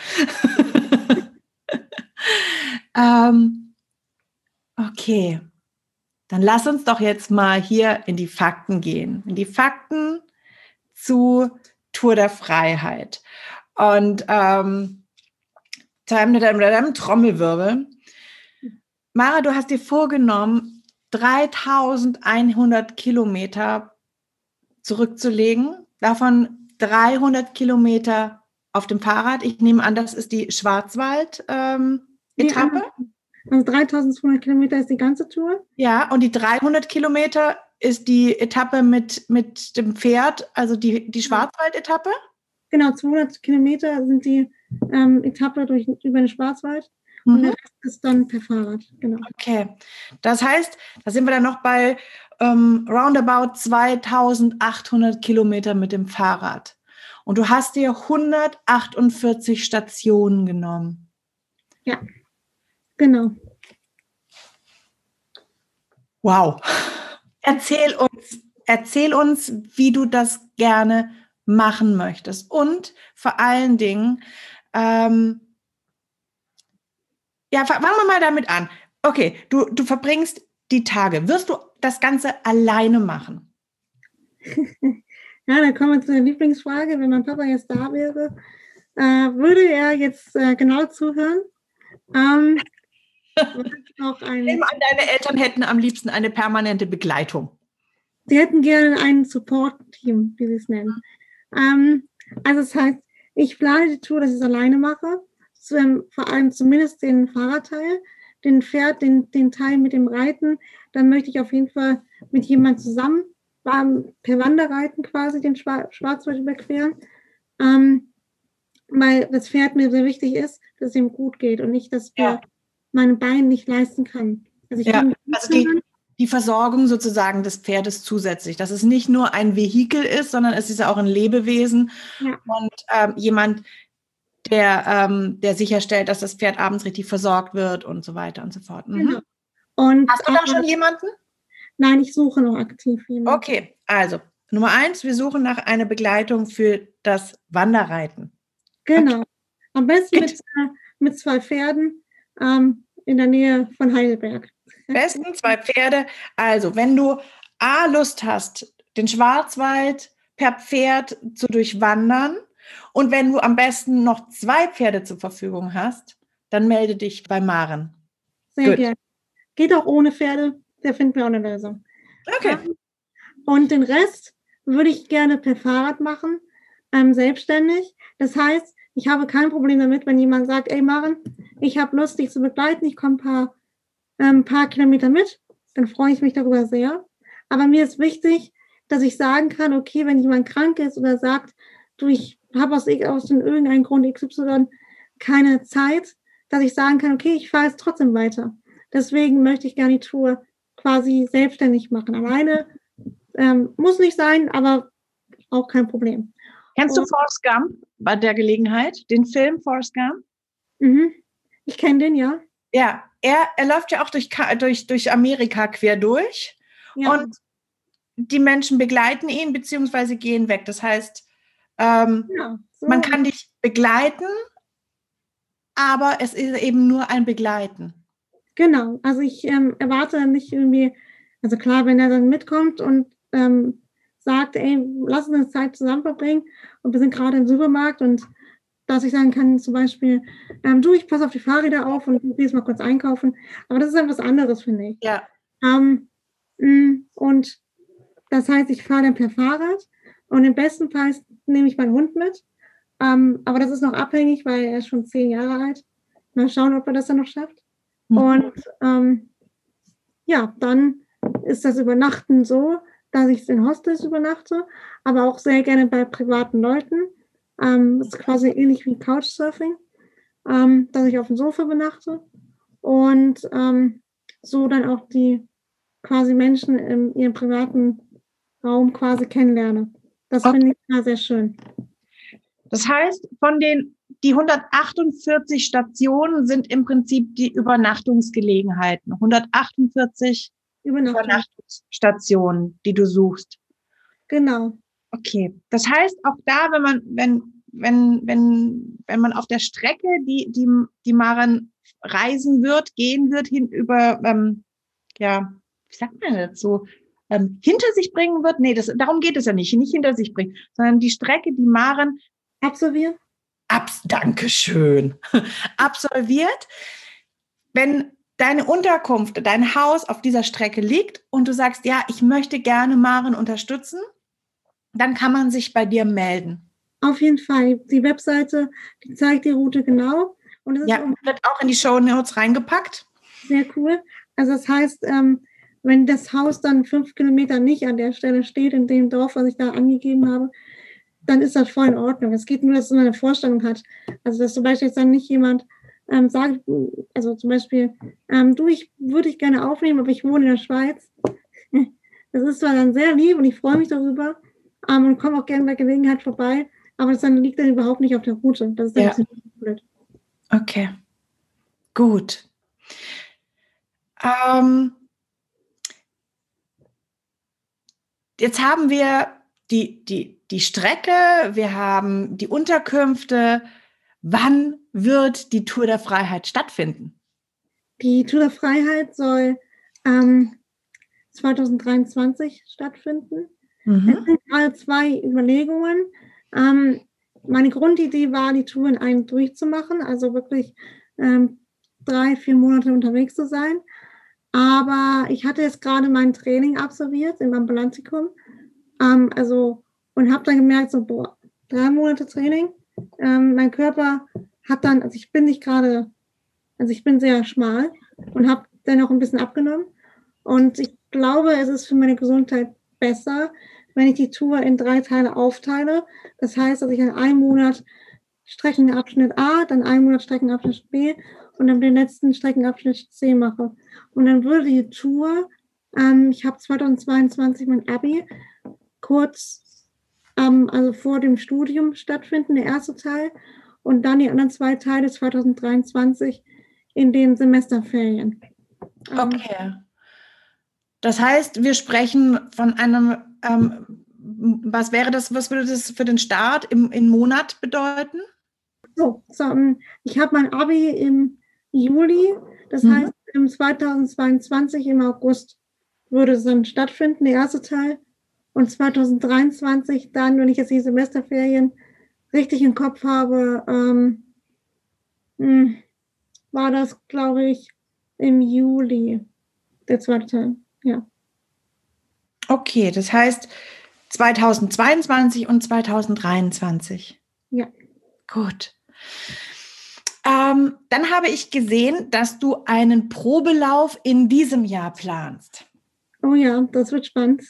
ähm, okay, dann lass uns doch jetzt mal hier in die Fakten gehen. In die Fakten zu Tour der Freiheit. Und ähm, Trommelwirbel. Mara, du hast dir vorgenommen, dreitausendeinhundert Kilometer zurückzulegen, davon dreihundert Kilometer auf dem Fahrrad. Ich nehme an, das ist die Schwarzwald-Etappe. Ähm, also dreitausendzweihundert Kilometer ist die ganze Tour. Ja, und die dreihundert Kilometer ist die Etappe mit, mit dem Pferd, also die, die Schwarzwald-Etappe? Genau, zweihundert Kilometer sind die ähm, Etappe durch, über den Schwarzwald. Mhm. Und der Rest ist dann per Fahrrad, genau. Okay, das heißt, da sind wir dann noch bei ähm, roundabout zweitausendachthundert Kilometer mit dem Fahrrad. Und du hast dir hundertachtundvierzig Stationen genommen. Ja, genau. Wow. Erzähl uns, erzähl uns, wie du das gerne machen möchtest. Und vor allen Dingen, ähm, ja, fangen wir mal damit an. Okay, du, du verbringst die Tage. Wirst du das Ganze alleine machen? Ja, dann kommen wir zu der Lieblingsfrage. Wenn mein Papa jetzt da wäre, äh, würde er jetzt äh, genau zuhören. Ähm, auch ein, Ich nehme an, deine Eltern hätten am liebsten eine permanente Begleitung. Sie hätten gerne ein Support-Team, wie sie es nennen. Ähm, also das heißt, ich plane die Tour, dass ich es alleine mache. Zum, vor allem zumindest den Fahrradteil, den Pferd, den, den Teil mit dem Reiten. Dann möchte ich auf jeden Fall mit jemandem zusammen per Wanderreiten quasi den Schwarzwald überqueren. Ähm, weil das Pferd mir sehr wichtig ist, dass es ihm gut geht und nicht, dass wir ja. meine Beine nicht leisten kann. Also ich ja, kann also die, die Versorgung sozusagen des Pferdes zusätzlich, dass es nicht nur ein Vehikel ist, sondern es ist ja auch ein Lebewesen ja. und ähm, jemand, der, ähm, der sicherstellt, dass das Pferd abends richtig versorgt wird und so weiter und so fort. Mhm. Genau. Und, hast du da schon jemanden? Nein, ich suche noch aktiv jemanden. Okay, also Nummer eins, wir suchen nach einer Begleitung für das Wanderreiten. Genau. Okay. Am besten mit, mit zwei Pferden ähm, in der Nähe von Heidelberg. Besten zwei Pferde. Also, wenn du A, Lust hast, den Schwarzwald per Pferd zu durchwandern und wenn du am besten noch zwei Pferde zur Verfügung hast, dann melde dich bei Maren. Sehr Good. Gerne. Geht auch ohne Pferde, da finden wir auch eine Lösung. Okay. Und den Rest würde ich gerne per Fahrrad machen, ähm, selbstständig. Das heißt, ich habe kein Problem damit, wenn jemand sagt, ey Maren, ich habe Lust, dich zu begleiten, ich komme ein paar, ähm, paar Kilometer mit, dann freue ich mich darüber sehr. Aber mir ist wichtig, dass ich sagen kann, okay, wenn jemand krank ist oder sagt, du, ich habe aus, aus irgendeinem Grund X Y keine Zeit, dass ich sagen kann, okay, ich fahre jetzt trotzdem weiter. Deswegen möchte ich gerne die Tour quasi selbstständig machen. Alleine ähm, muss nicht sein, aber auch kein Problem. Kennst du Forrest Gump bei der Gelegenheit? Den Film Forrest Gump? Mhm. Ich kenne den, ja. Ja, er, er läuft ja auch durch, durch, durch Amerika quer durch. Ja. Und die Menschen begleiten ihn beziehungsweise gehen weg. Das heißt, ähm, ja, so. man kann dich begleiten, aber es ist eben nur ein Begleiten. Genau, also ich ähm, erwarte nicht irgendwie, also klar, wenn er dann mitkommt und ähm, sagt, ey, lass uns eine Zeit zusammen verbringen und wir sind gerade im Supermarkt und dass ich sagen kann, zum Beispiel, ähm, du, ich passe auf die Fahrräder auf und du gehst mal kurz einkaufen, aber das ist dann was anderes, finde ich. Ja. Ähm, mh, und das heißt, ich fahre dann per Fahrrad und im besten Fall nehme ich meinen Hund mit, ähm, aber das ist noch abhängig, weil er ist schon zehn Jahre alt. Mal schauen, ob er das dann noch schafft. Und ähm, ja, dann ist das Übernachten so, dass ich in Hostels übernachte, aber auch sehr gerne bei privaten Leuten. Ähm, das ist quasi ähnlich wie Couchsurfing, ähm, dass ich auf dem Sofa übernachte und ähm, so dann auch die quasi Menschen in ihrem privaten Raum quasi kennenlerne. Das okay. finde ich sehr schön. Das heißt, von den die hundertachtundvierzig Stationen sind im Prinzip die Übernachtungsgelegenheiten. hundertachtundvierzig Übernachtung. Übernachtungsstationen, die du suchst. Genau. Okay. Das heißt, auch da, wenn man, wenn, wenn, wenn, wenn man auf der Strecke, die, die, die Maren reisen wird, gehen wird, hin über, ähm, ja, wie sagt man das so, ähm, hinter sich bringen wird? Nee, das, darum geht es ja nicht, nicht hinter sich bringen, sondern die Strecke, die Maren absolviert. Abs- Dankeschön. Absolviert. Wenn deine Unterkunft, dein Haus auf dieser Strecke liegt und du sagst, ja, ich möchte gerne Maren unterstützen, dann kann man sich bei dir melden. Auf jeden Fall. Die Webseite, die zeigt die Route genau. Und es ja, ist wird auch in die Shownotes reingepackt. Sehr cool. Also das heißt, ähm, wenn das Haus dann fünf Kilometer nicht an der Stelle steht, in dem Dorf, was ich da angegeben habe, dann ist das voll in Ordnung. Es geht nur, dass man eine Vorstellung hat. Also dass zum Beispiel jetzt dann nicht jemand ähm, sagt, also zum Beispiel, ähm, du, ich würde dich gerne aufnehmen, aber ich wohne in der Schweiz. Das ist zwar dann sehr lieb und ich freue mich darüber ähm, und komme auch gerne bei Gelegenheit vorbei, aber das dann liegt dann überhaupt nicht auf der Route. Das ist dann ja. ein bisschen blöd. Okay, gut. Ähm, jetzt haben wir die, die, die Strecke, wir haben die Unterkünfte. Wann wird die Tour der Freiheit stattfinden? Die Tour der Freiheit soll ähm, zwanzig dreiundzwanzig stattfinden. Mhm. Es sind gerade zwei Überlegungen. Ähm, meine Grundidee war, die Tour in einem durchzumachen, also wirklich ähm, drei, vier Monate unterwegs zu sein. Aber ich hatte jetzt gerade mein Training absolviert im Ambulantikum, ähm, also und habe dann gemerkt, so boah, drei Monate Training. Ähm, mein Körper hat dann, also ich bin nicht gerade, also ich bin sehr schmal und habe dann auch ein bisschen abgenommen. Und ich glaube, es ist für meine Gesundheit besser, wenn ich die Tour in drei Teile aufteile. Das heißt, dass ich in einem Monat Streckenabschnitt A, dann einen Monat Streckenabschnitt B und dann den letzten Streckenabschnitt C mache. Und dann würde die Tour, ähm, ich habe zweitausendzweiundzwanzig mein Abi, kurz, ähm, also vor dem Studium stattfinden, der erste Teil, und dann die anderen zwei Teile zwanzig dreiundzwanzig in den Semesterferien. Okay. Das heißt, wir sprechen von einem, ähm, was wäre das, was würde das für den Start im, im Monat bedeuten? So, so ich habe mein Abi im Juli, das mhm. heißt im zweitausendzweiundzwanzig im August würde es dann stattfinden, der erste Teil. Und zwanzig dreiundzwanzig dann, wenn ich jetzt die Semesterferien richtig im Kopf habe, ähm, mh, war das, glaube ich, im Juli, der zweite Teil, ja. Okay, das heißt zweitausendzweiundzwanzig und zweitausenddreiundzwanzig. Ja. Gut. Ähm, dann habe ich gesehen, dass du einen Probelauf in diesem Jahr planst. Oh ja, das wird spannend.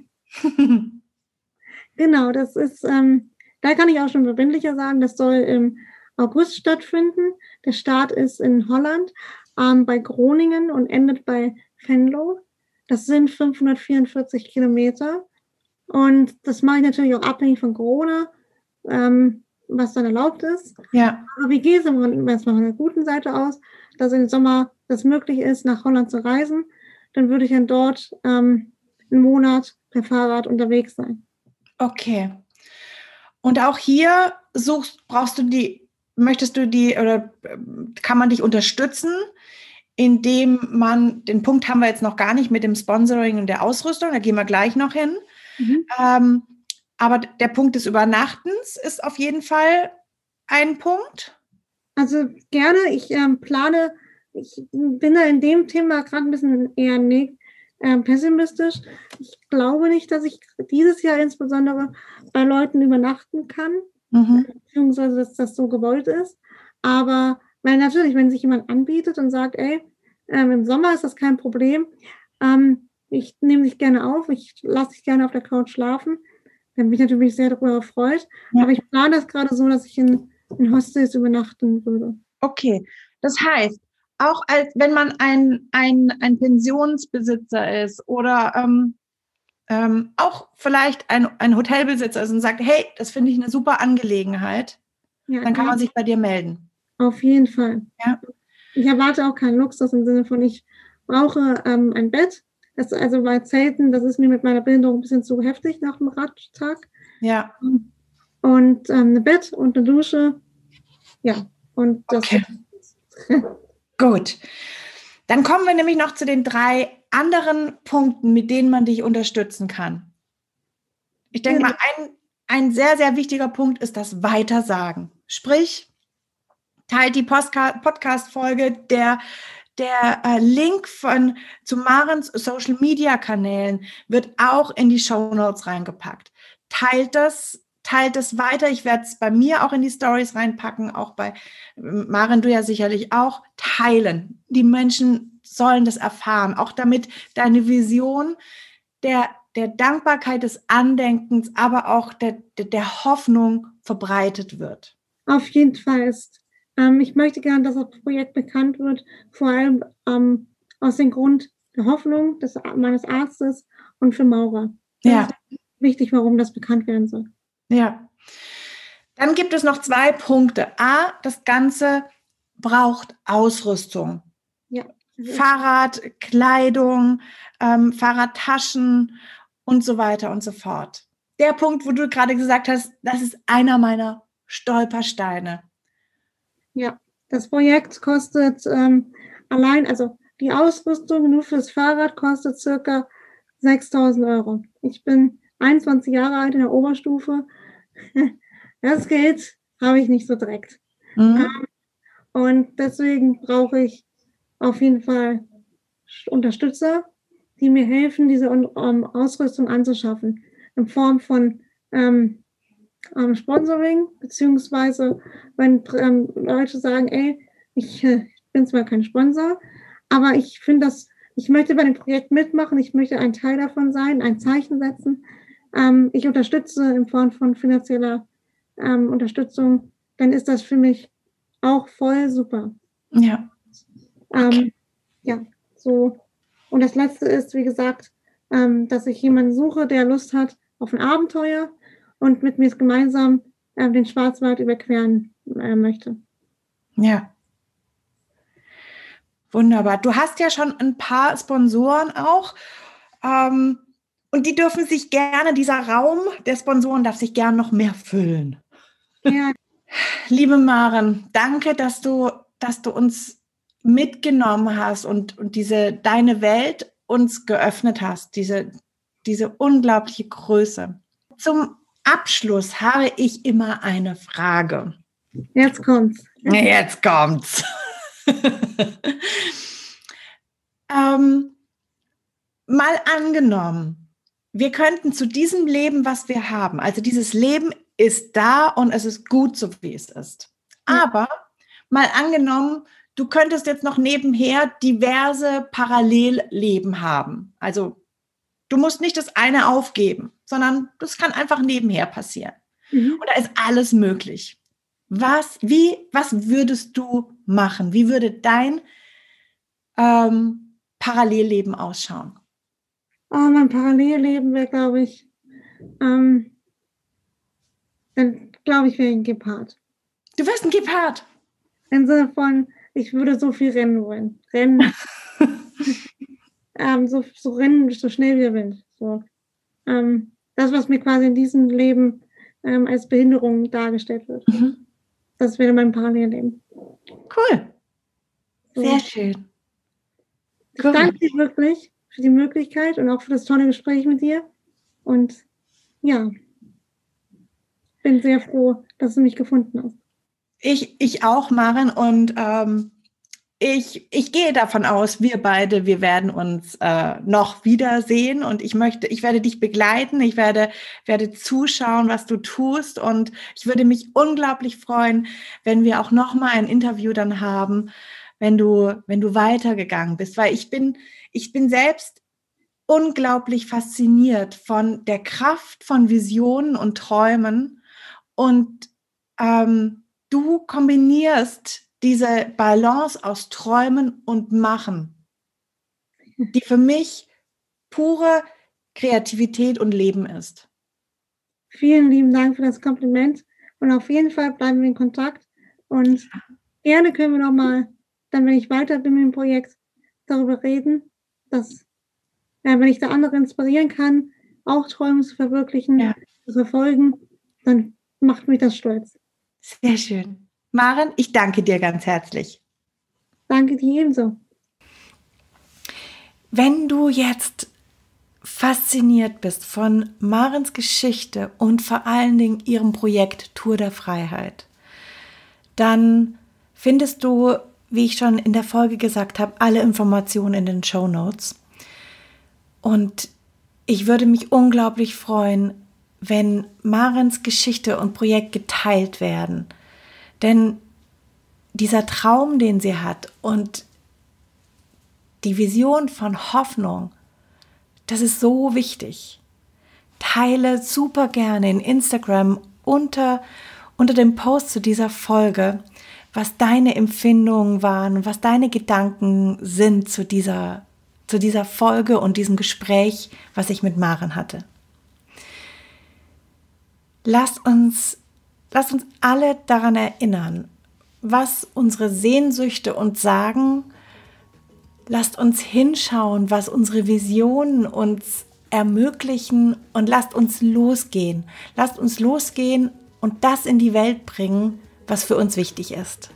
Genau, das ist, ähm, da kann ich auch schon verbindlicher sagen, das soll im August stattfinden. Der Start ist in Holland, ähm, bei Groningen und endet bei Venlo. Das sind fünfhundertvierundvierzig Kilometer. Und das mache ich natürlich auch abhängig von Corona, ähm, was dann erlaubt ist. Ja. Aber wie geht es jetzt mal von der guten Seite aus, dass im Sommer das möglich ist, nach Holland zu reisen, dann würde ich dann dort ähm, einen Monat per Fahrrad unterwegs sein. Okay. Und auch hier suchst, brauchst du die, möchtest du die oder kann man dich unterstützen, indem man, den Punkt haben wir jetzt noch gar nicht mit dem Sponsoring und der Ausrüstung, da gehen wir gleich noch hin. Mhm. Ähm, aber der Punkt des Übernachtens ist auf jeden Fall ein Punkt. Also gerne, ich ähm, plane, ich bin da in dem Thema gerade ein bisschen eher ne, äh, pessimistisch. Ich glaube nicht, dass ich dieses Jahr insbesondere bei Leuten übernachten kann, mhm. beziehungsweise dass das so gewollt ist. Aber weil natürlich, wenn sich jemand anbietet und sagt, ey, ähm, im Sommer ist das kein Problem, ähm, ich nehme dich gerne auf, ich lasse dich gerne auf der Couch schlafen, dann bin ich natürlich sehr darüber freut. Ja. Aber ich plane das gerade so, dass ich in, in Hostels übernachten würde. Okay, das heißt, auch als wenn man ein, ein, ein Pensionsbesitzer ist oder ähm, ähm, auch vielleicht ein, ein Hotelbesitzer ist und sagt, hey, das finde ich eine super Angelegenheit, Ja, dann kann ja, man sich bei dir melden. auf jeden Fall. Ja. Ich erwarte auch keinen Luxus im Sinne von, ich brauche ähm, ein Bett. Das also bei Zelten, das ist mir mit meiner Behinderung ein bisschen zu heftig nach dem Radtag. Ja. Und ähm, ein Bett und eine Dusche. Ja, und das. Okay. Gut. Dann kommen wir nämlich noch zu den drei anderen Punkten, mit denen man dich unterstützen kann. Ich denke mal, ein, ein sehr, sehr wichtiger Punkt ist das Weitersagen. Sprich, teilt die Podcast-Folge, der, der äh, Link von, zu Marens Social-Media-Kanälen wird auch in die Shownotes reingepackt. Teilt das, teilt das weiter. Ich werde es bei mir auch in die Stories reinpacken, auch bei Maren, du ja sicherlich auch. Teilen. Die Menschen sollen das erfahren, auch damit deine Vision der, der Dankbarkeit, des Andenkens, aber auch der, der, der Hoffnung verbreitet wird. Auf jeden Fall ist. Ähm, ich möchte gerne, dass das Projekt bekannt wird, vor allem ähm, aus dem Grund der Hoffnung des, meines Arztes und für Maurer. Das Ja. ist wichtig, warum das bekannt werden soll. Ja. Dann gibt es noch zwei Punkte. A, das Ganze braucht Ausrüstung. Ja. Fahrrad, Kleidung, ähm, Fahrradtaschen und so weiter und so fort. Der Punkt, wo du gerade gesagt hast, das ist einer meiner Stolpersteine. Ja, das Projekt kostet ähm, allein, also die Ausrüstung nur fürs Fahrrad kostet circa sechstausend Euro. Ich bin einundzwanzig Jahre alt in der Oberstufe. Das Geld habe ich nicht so direkt. Mhm. Und deswegen brauche ich auf jeden Fall Unterstützer, die mir helfen, diese um, Ausrüstung anzuschaffen. In Form von ähm, ähm, Sponsoring, beziehungsweise wenn ähm, Leute sagen, ey, ich äh, bin zwar kein Sponsor, aber ich finde das, ich möchte bei dem Projekt mitmachen, ich möchte ein Teil davon sein, ein Zeichen setzen. Ähm, ich unterstütze in Form von finanzieller ähm, Unterstützung, dann ist das für mich auch voll super. Ja. Okay. Ähm, ja, so. Und das Letzte ist, wie gesagt, ähm, dass ich jemanden suche, der Lust hat auf ein Abenteuer und mit mir gemeinsam äh, den Schwarzwald überqueren äh, möchte. Ja. Wunderbar. Du hast ja schon ein paar Sponsoren auch. Ähm, und die dürfen sich gerne, dieser Raum der Sponsoren darf sich gerne noch mehr füllen. Ja. Liebe Maren, danke, dass du, dass du uns mitgenommen hast und, und diese, deine Welt uns geöffnet hast, diese, diese unglaubliche Größe. Zum Abschluss habe ich immer eine Frage. Jetzt kommt's. Jetzt kommt's. ähm, mal angenommen, wir könnten zu diesem Leben, was wir haben, also dieses Leben ist da und es ist gut, so wie es ist. Aber mal angenommen, du könntest jetzt noch nebenher diverse Parallelleben haben. Also du musst nicht das eine aufgeben, sondern das kann einfach nebenher passieren. Mhm. Und da ist alles möglich. Was, wie, was würdest du machen? Wie würde dein ähm, Parallelleben ausschauen? Oh, mein Parallelleben wäre, glaube ich, ähm, dann glaube ich, wäre ein Gepard. Du wärst ein Gepard? Im Sinne von, ich würde so viel rennen wollen. Rennen. ähm, so, so rennen, so schnell wie der Wind. So. Ähm, das, was mir quasi in diesem Leben ähm, als Behinderung dargestellt wird. Mhm. Das wäre mein Parallelleben. Cool. So. Sehr schön. Ich cool. danke dir wirklich für die Möglichkeit und auch für das tolle Gespräch mit dir. Und ja, bin sehr froh, dass du mich gefunden hast. Ich, ich auch, Maren. Und ähm, ich, ich gehe davon aus, wir beide, wir werden uns äh, noch wiedersehen. Und ich möchte, ich werde dich begleiten. Ich werde, werde zuschauen, was du tust. Und ich würde mich unglaublich freuen, wenn wir auch noch mal ein Interview dann haben, wenn du, wenn du weitergegangen bist. Weil ich bin, ich bin selbst unglaublich fasziniert von der Kraft von Visionen und Träumen. Und ähm, du kombinierst diese Balance aus Träumen und Machen, die für mich pure Kreativität und Leben ist. Vielen lieben Dank für das Kompliment und auf jeden Fall bleiben wir in Kontakt und gerne können wir nochmal, dann wenn ich weiter bin mit dem Projekt, darüber reden, dass, ja, wenn ich da andere inspirieren kann, auch Träume zu verwirklichen, ja. zu verfolgen, dann macht mich das stolz. Sehr schön. Maren, ich danke dir ganz herzlich. Danke dir ebenso. Wenn du jetzt fasziniert bist von Marens Geschichte und vor allen Dingen ihrem Projekt Tour der Freiheit, dann findest du, wie ich schon in der Folge gesagt habe, alle Informationen in den Shownotes. Und ich würde mich unglaublich freuen, wenn Marens Geschichte und Projekt geteilt werden. Denn dieser Traum, den sie hat und die Vision von Hoffnung, das ist so wichtig. Teile super gerne in Instagram unter, unter dem Post zu dieser Folge, was deine Empfindungen waren und was deine Gedanken sind zu dieser, zu dieser Folge und diesem Gespräch, was ich mit Maren hatte. Lasst uns, lasst uns alle daran erinnern, was unsere Sehnsüchte uns sagen. Lasst uns hinschauen, was unsere Visionen uns ermöglichen und lasst uns losgehen. Lasst uns losgehen und das in die Welt bringen, was für uns wichtig ist.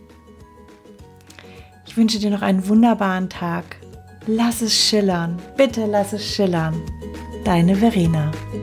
Ich wünsche dir noch einen wunderbaren Tag. Lass es schillern. Bitte lass es schillern. Deine Verena.